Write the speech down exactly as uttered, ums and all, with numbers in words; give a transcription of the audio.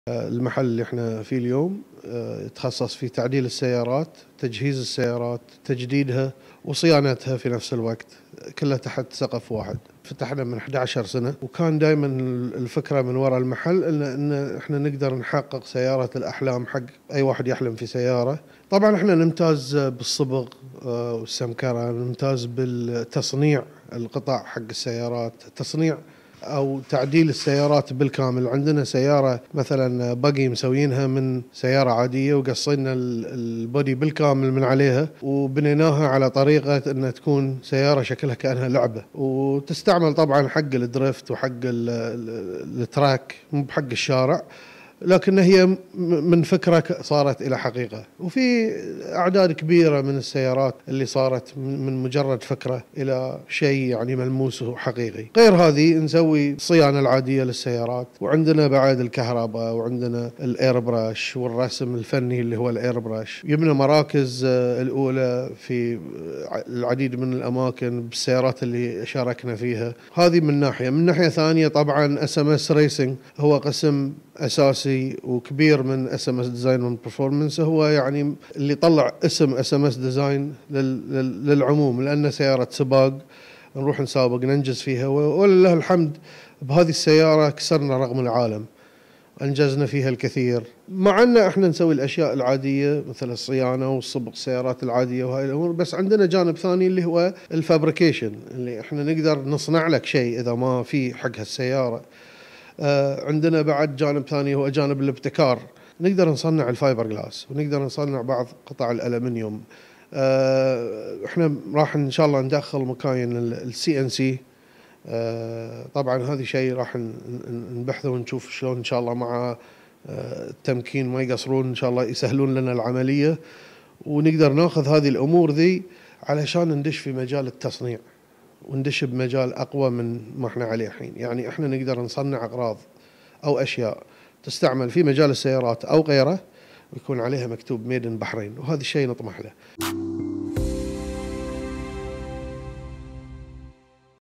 المحل اللي احنا فيه اليوم يتخصص في تعديل السيارات، تجهيز السيارات، تجديدها وصيانتها في نفس الوقت، كلها تحت سقف واحد. فتحنا من إحدى عشرة سنة، وكان دائما الفكرة من وراء المحل ان ان احنا نقدر نحقق سيارة الأحلام حق أي واحد يحلم في سيارة. طبعا احنا نمتاز بالصبغ والسمكرة، نمتاز بالتصنيع القطع حق السيارات، تصنيع أو تعديل السيارات بالكامل. عندنا سيارة مثلا باقي مسوينها من سيارة عادية وقصينا البودي بالكامل من عليها وبنيناها على طريقة أنها تكون سيارة شكلها كأنها لعبة، وتستعمل طبعا حق الدريفت وحق التراك مو بحق الشارع، لكن هي من فكرة صارت إلى حقيقة. وفي أعداد كبيرة من السيارات اللي صارت من مجرد فكرة إلى شيء يعني ملموس وحقيقي. غير هذه نسوي الصيانة العادية للسيارات، وعندنا بعد الكهرباء، وعندنا الإير براش والرسم الفني اللي هو الإير براش. يبنى مراكز الأولى في العديد من الأماكن بالسيارات اللي شاركنا فيها. هذه من ناحية. من ناحية ثانية طبعا اس ام اس ريسنج هو قسم أساسي وكبير من اس ام اس ديزاين اند برفورمانس، هو يعني اللي طلع اسم اس ام اس ديزاين للعموم، لأنه سيارة سباق نروح نسابق ننجز فيها، ولله الحمد بهذه السيارة كسرنا رقم العالم، أنجزنا فيها الكثير. مع أن احنا نسوي الأشياء العادية مثل الصيانة والصبغ السيارات العادية وهاي الأمور، بس عندنا جانب ثاني اللي هو الفابريكيشن، اللي احنا نقدر نصنع لك شيء إذا ما في حق هالسيارة. آه عندنا بعد جانب ثاني هو جانب الابتكار، نقدر نصنع الفايبر جلاس ونقدر نصنع بعض قطع الألمنيوم. آه احنا راح ان شاء الله ندخل مكاين السي ان سي. آه طبعا هذا شيء راح نبحثه ونشوف شلون ان شاء الله مع آه التمكين ما يقصرون، ان شاء الله يسهلون لنا العملية، ونقدر ناخذ هذه الامور ذي علشان ندش في مجال التصنيع وندش بمجال أقوى من ما احنا عليه الحين. يعني احنا نقدر نصنع أغراض أو أشياء تستعمل في مجال السيارات أو غيره ويكون عليها مكتوب ميد إن بحرين، وهذا الشيء نطمح له.